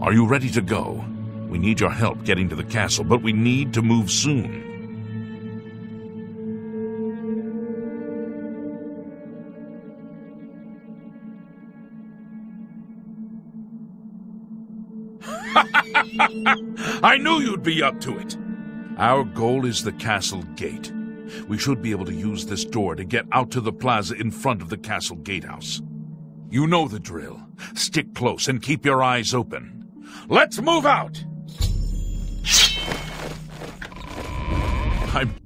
Are you ready to go? We need your help getting to the castle, but we need to move soon. I knew you'd be up to it! Our goal is the castle gate. We should be able to use this door to get out to the plaza in front of the castle gatehouse. You know the drill. Stick close and keep your eyes open. Let's move out! I'm...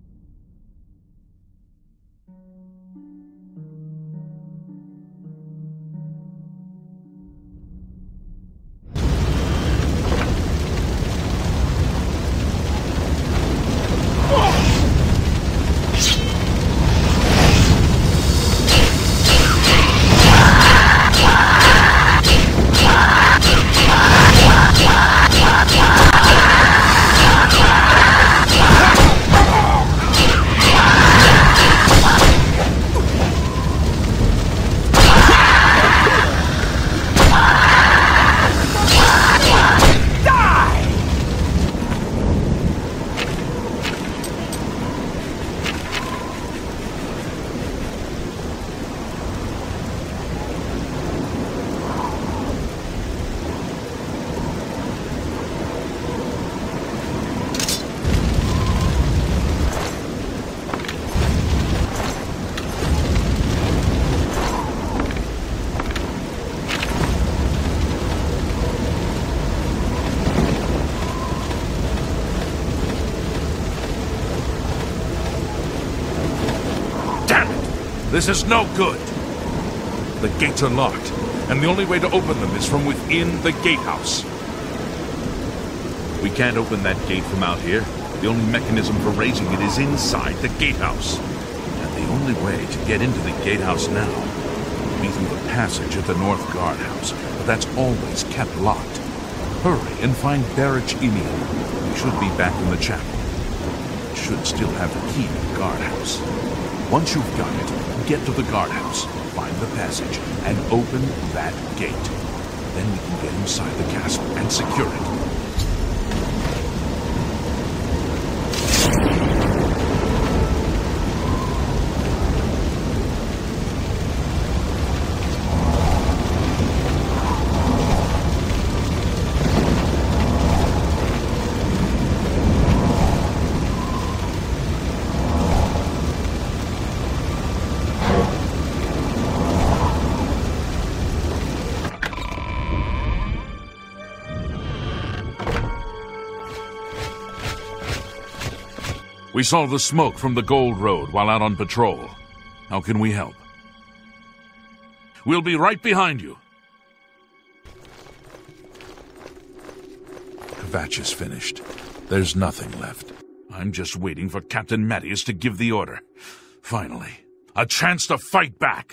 This is no good. The gates are locked, and the only way to open them is from within the gatehouse. We can't open that gate from out here. The only mechanism for raising it is inside the gatehouse. And the only way to get into the gatehouse now will be through the passage at the North Guardhouse, but that's always kept locked. Hurry and find Barrach Emian. We should be back in the chapel. It should still have the key to the guardhouse. Once you've got it, get to the guardhouse, find the passage, and open that gate. Then we can get inside the castle and secure it. We saw the smoke from the Gold Road while out on patrol. How can we help? We'll be right behind you. Kvatch is finished. There's nothing left. I'm just waiting for Captain Mattias to give the order. Finally, a chance to fight back.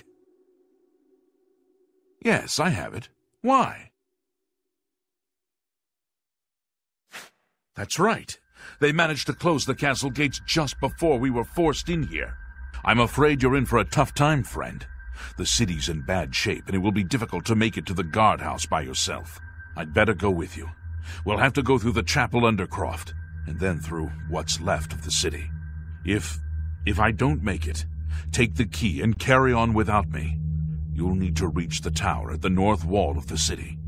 Yes, I have it. Why? That's right. They managed to close the castle gates just before we were forced in here. I'm afraid you're in for a tough time, friend. The city's in bad shape, and it will be difficult to make it to the guardhouse by yourself. I'd better go with you. We'll have to go through the chapel undercroft, and then through what's left of the city. If I don't make it, take the key and carry on without me. You'll need to reach the tower at the north wall of the city.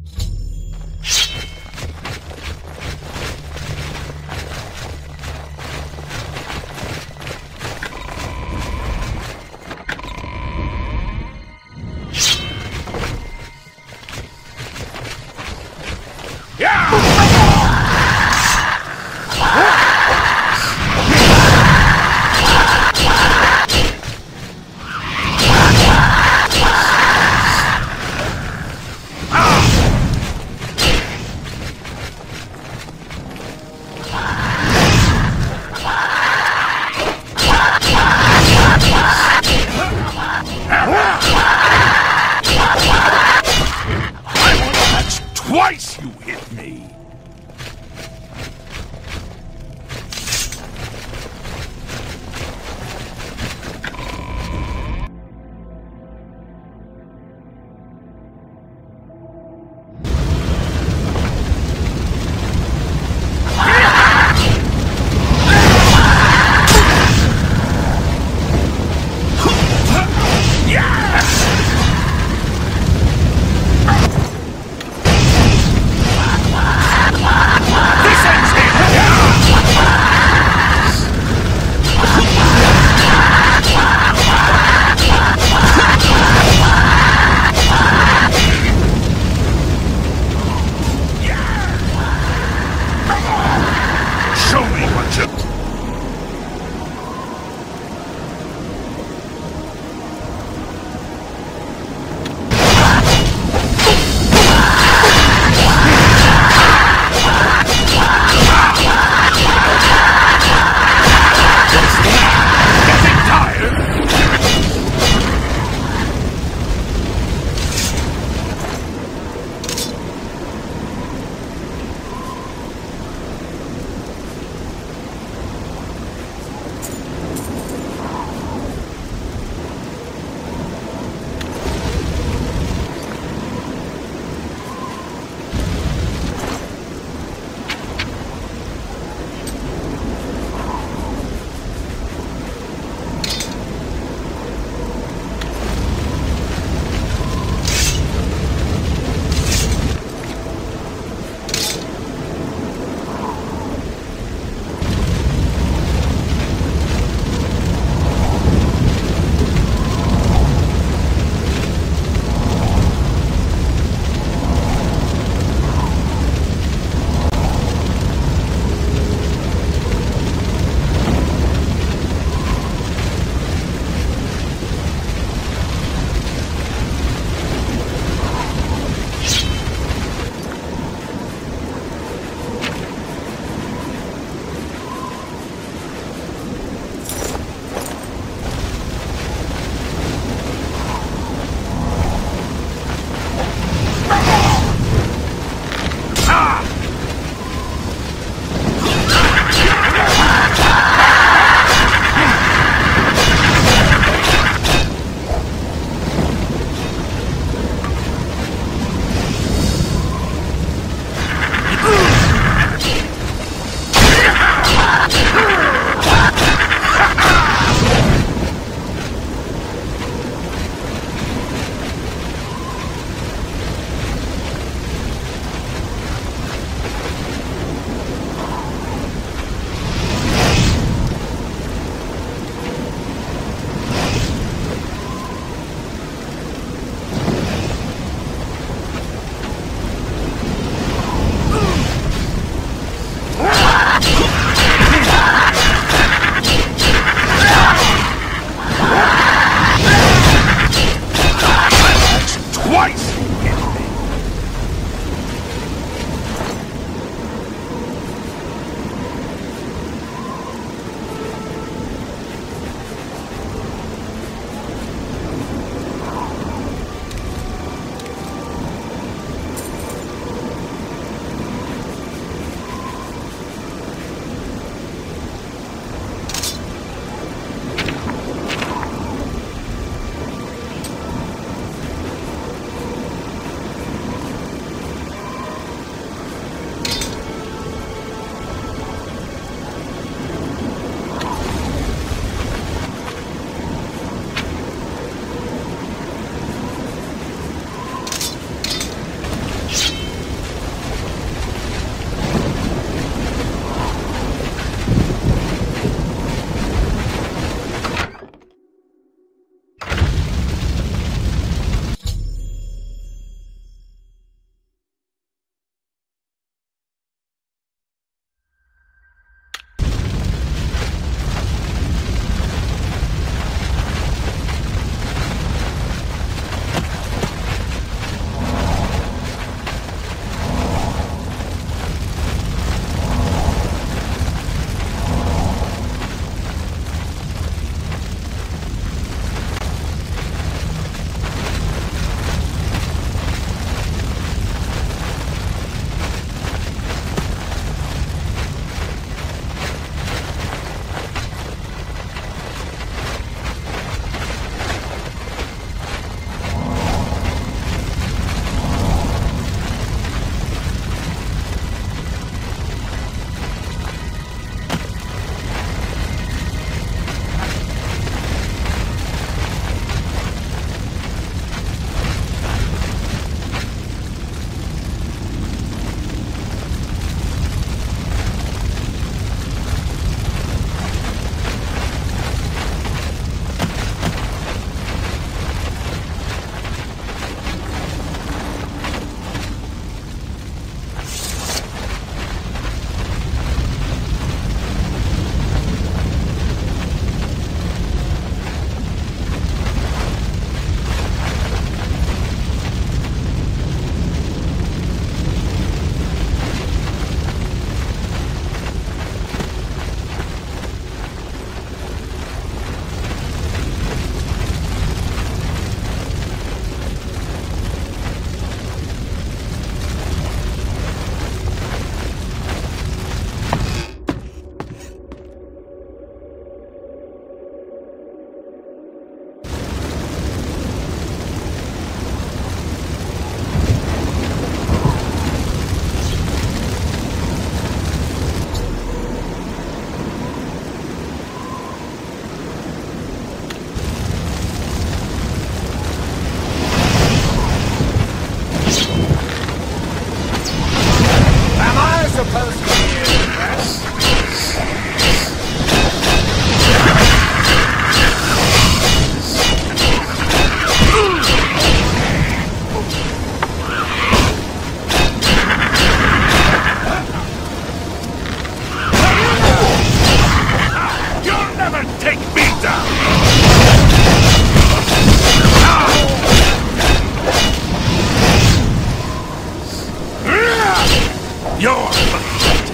You're pathetic.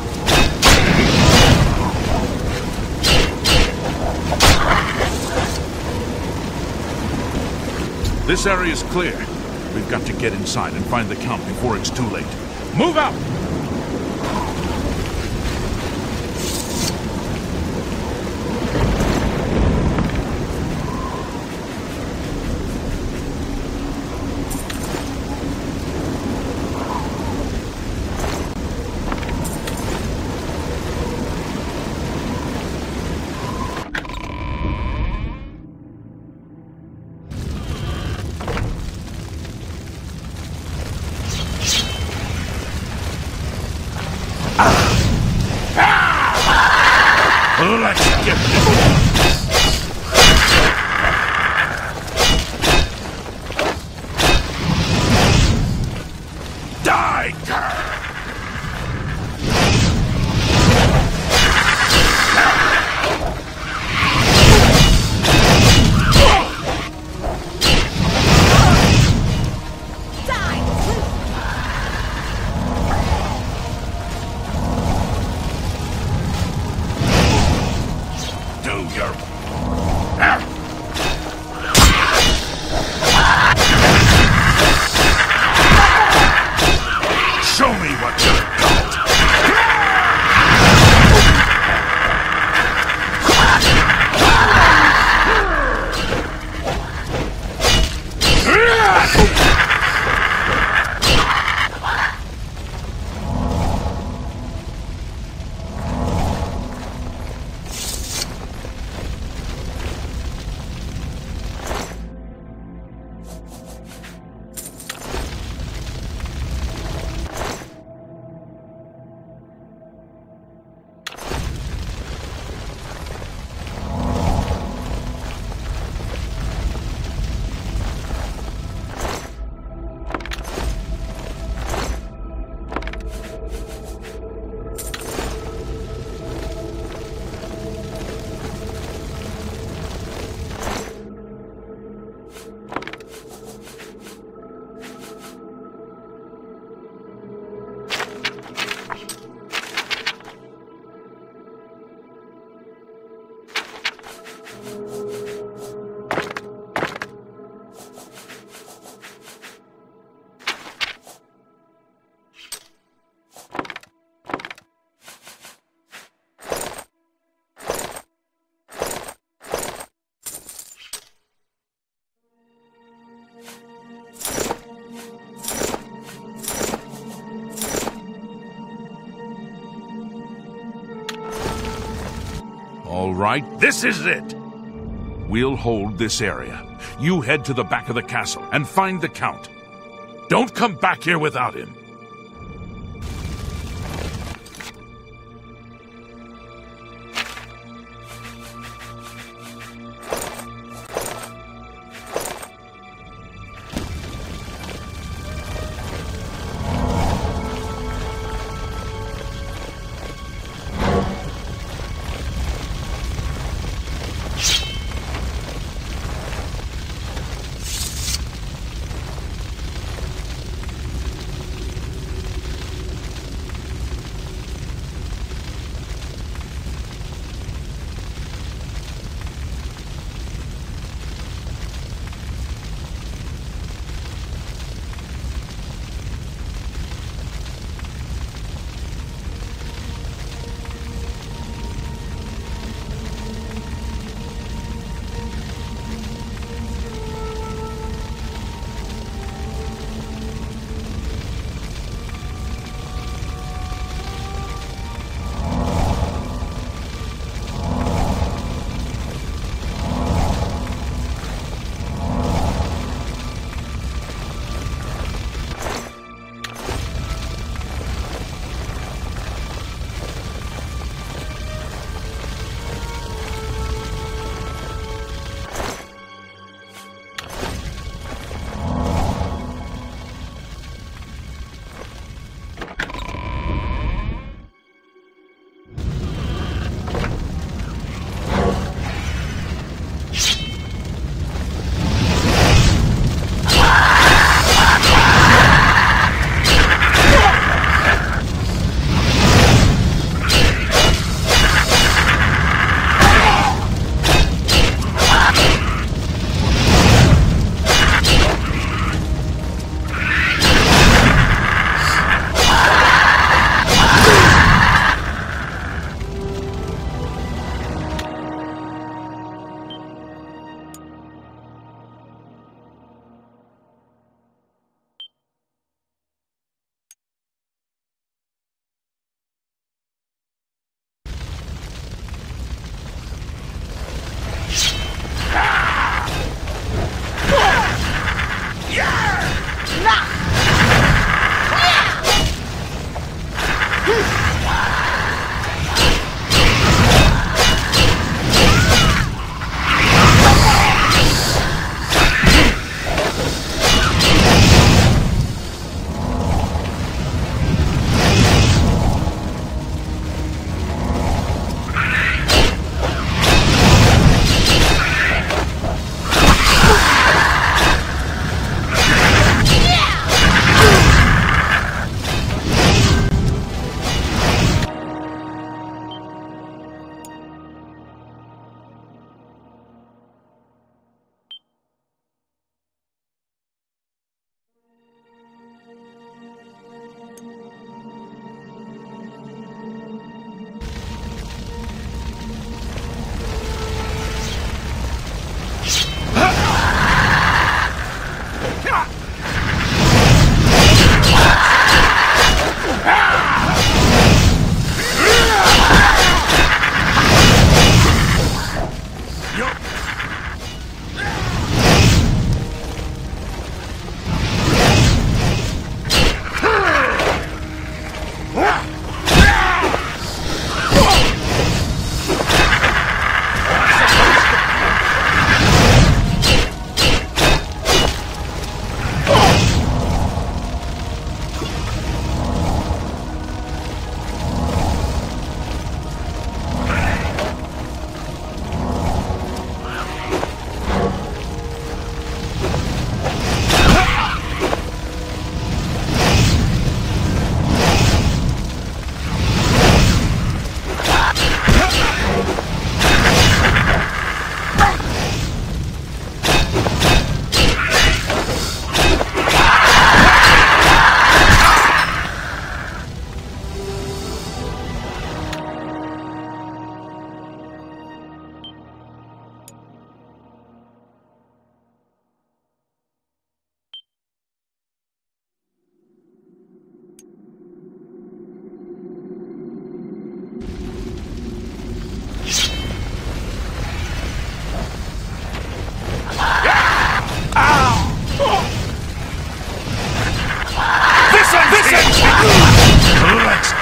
This area is clear. We've got to get inside and find the Count before it's too late. Move out! Let's get this. Die, girl! All right, this is it. We'll hold this area. You head to the back of the castle and find the Count. Don't come back here without him.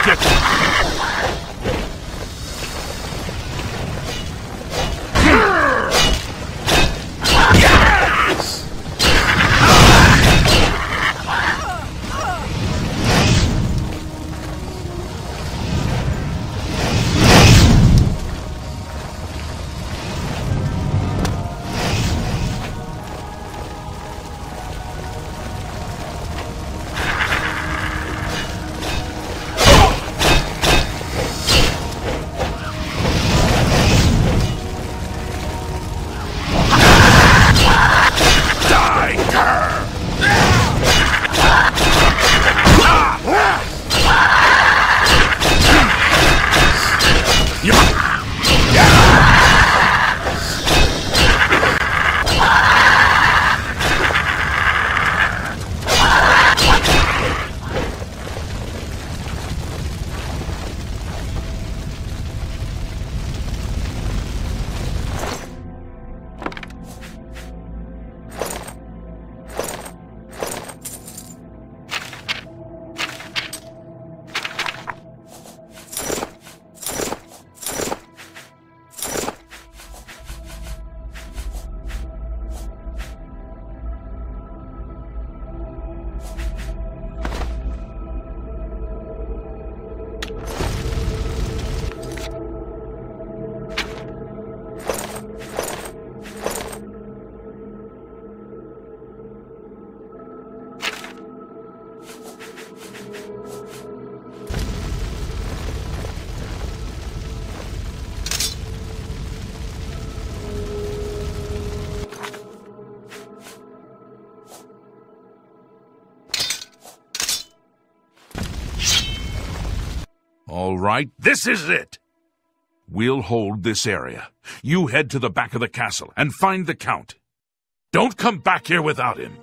Get All right, this is it. We'll hold this area. You head to the back of the castle and find the Count. Don't come back here without him.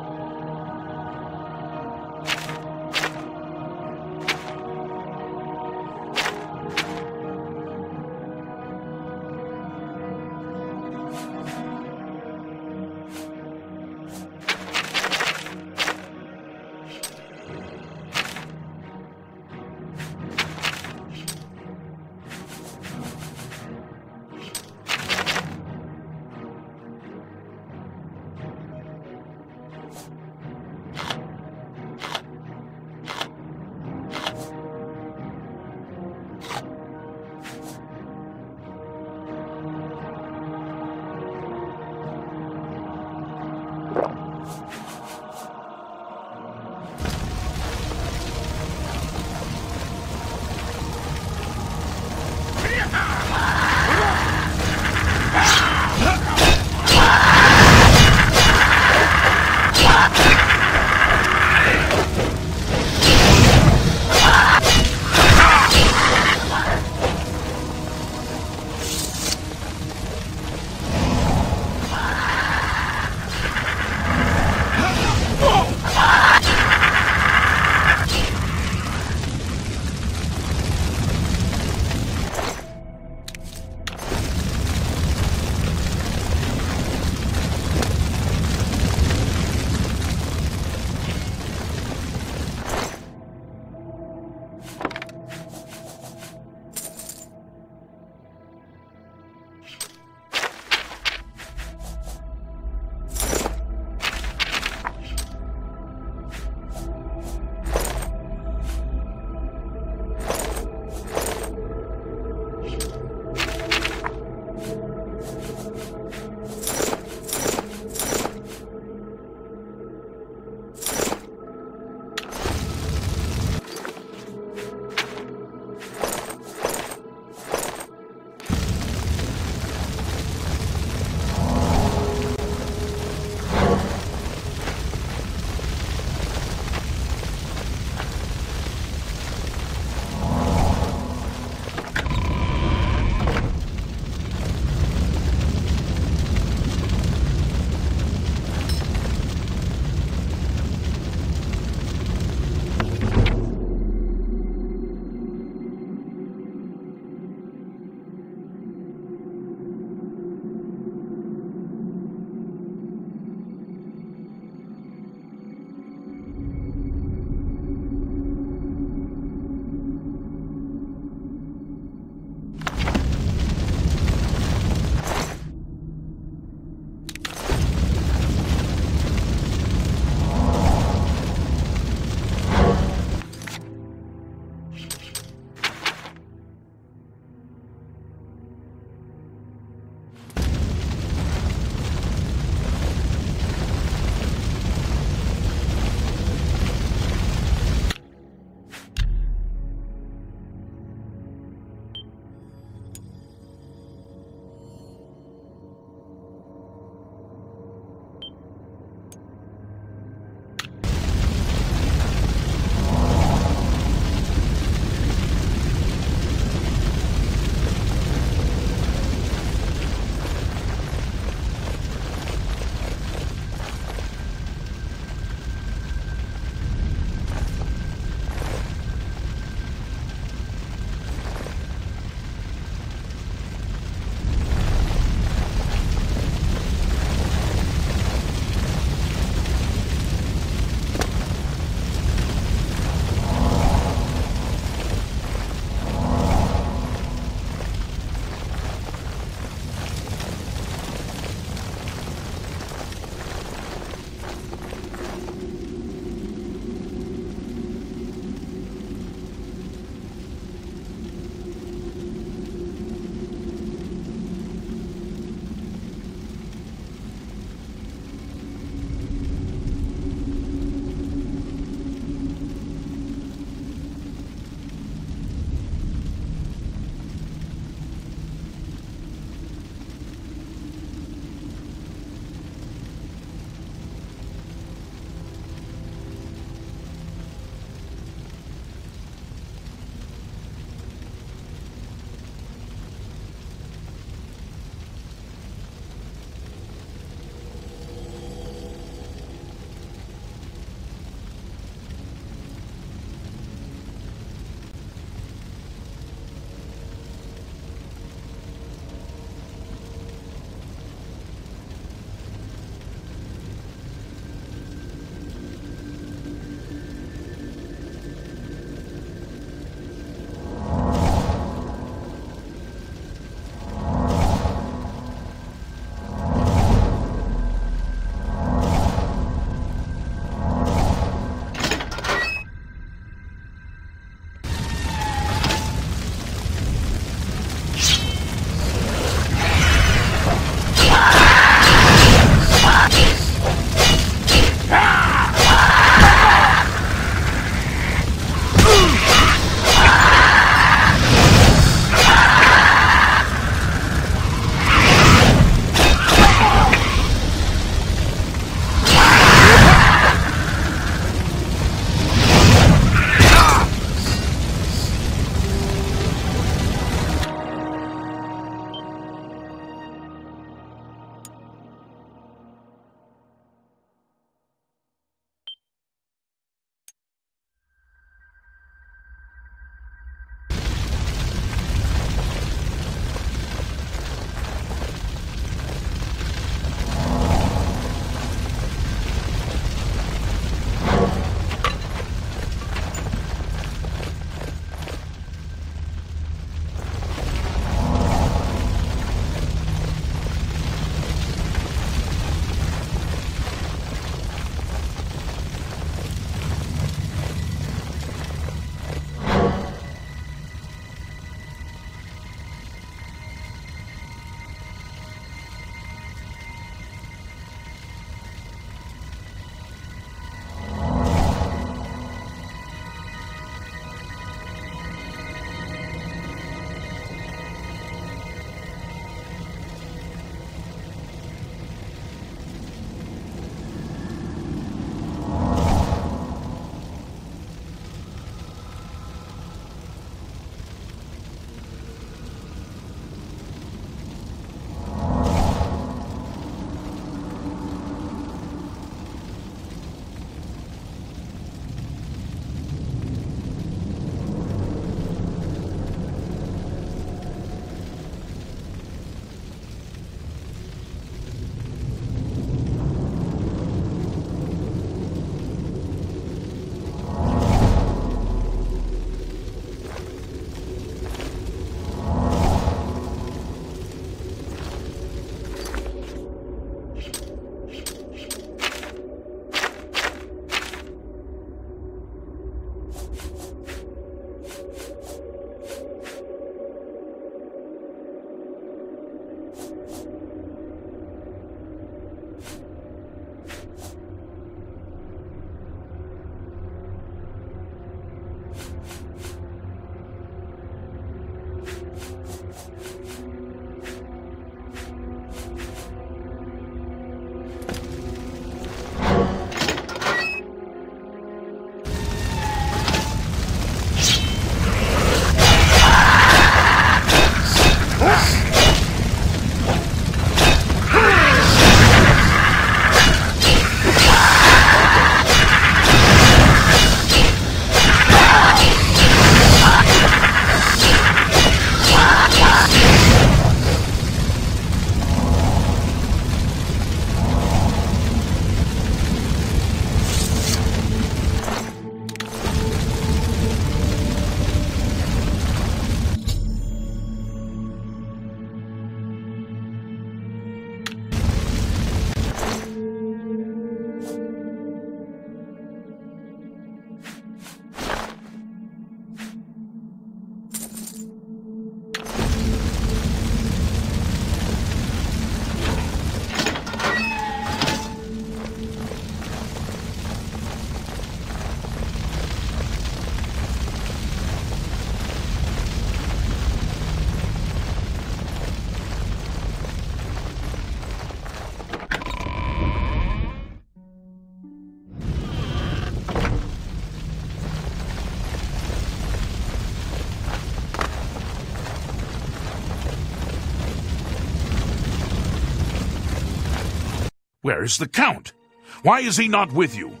Where is the Count? Why is he not with you?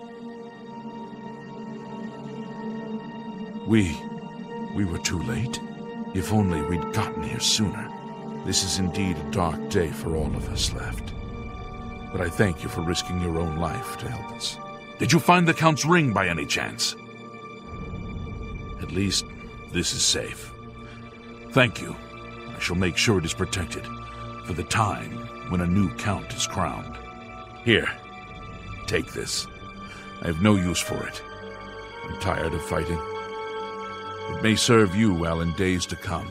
We were too late. If only we'd gotten here sooner. This is indeed a dark day for all of us left. But I thank you for risking your own life to help us. Did you find the Count's ring by any chance? At least, this is safe. Thank you. I shall make sure it is protected for the time when a new Count is crowned. Here, take this. I have no use for it. I'm tired of fighting. It may serve you well in days to come.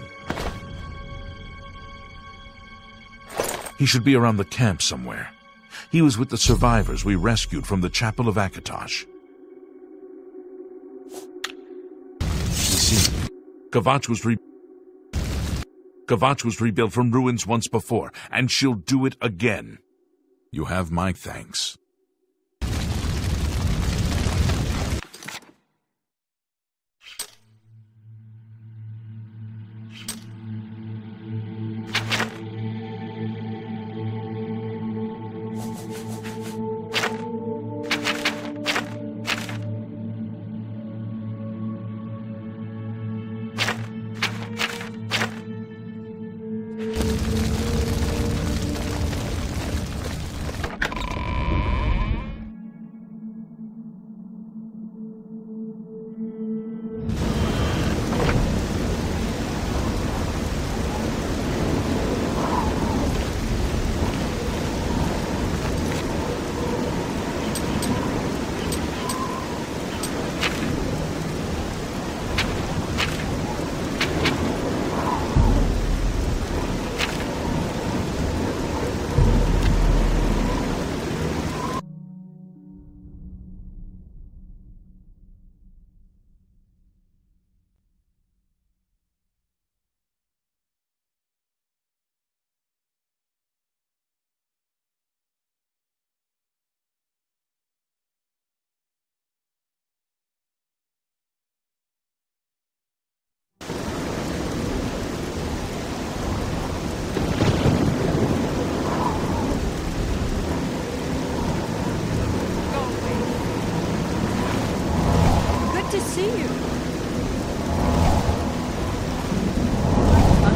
He should be around the camp somewhere. He was with the survivors we rescued from the Chapel of Akatosh. You see, Kvatch was rebuilt from ruins once before, and she'll do it again. You have my thanks.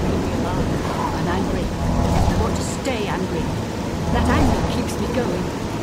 That anger keeps me going.